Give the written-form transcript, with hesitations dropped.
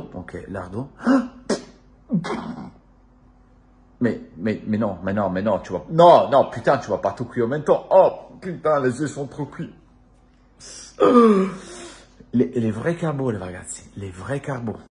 Ok, lardo. Mais non, tu vois. Non, non, putain, tu vas pas tout cuire en même temps. Oh, putain, les œufs sont trop cuits. Les vrais carbos, les ragazzi, les vrais carbos.